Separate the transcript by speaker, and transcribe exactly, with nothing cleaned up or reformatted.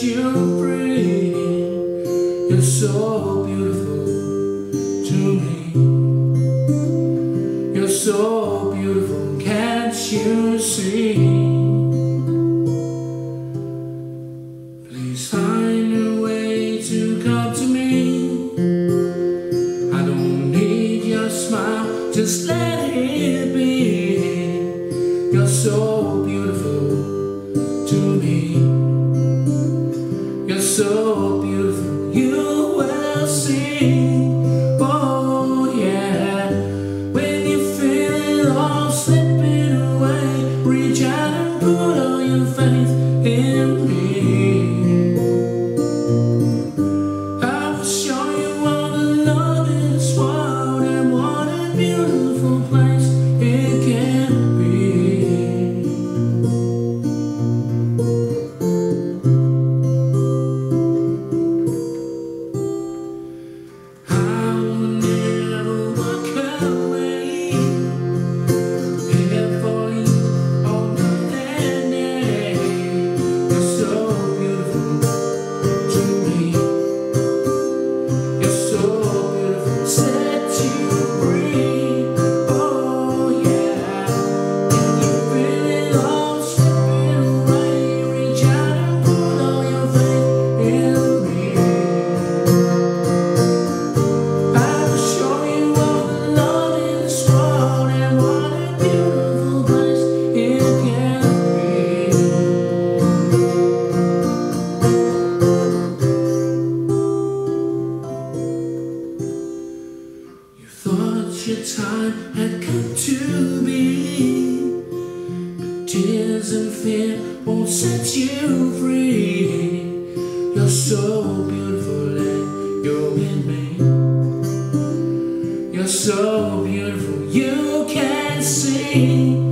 Speaker 1: set you free. You're so beautiful to me. You're so beautiful, can't you see? Please find a way to come to me. I don't need your smile, just let it be. You're so beautiful to me. You're so beautiful, you will see. Oh yeah, when you feel it all slipping away, reach out and put all your faith in me. I will show you all the love in this world, and what a beautiful place it can be. Your time had come to me, but tears and fear won't set you free. You're so beautiful and you're in me. You're so beautiful, you can see.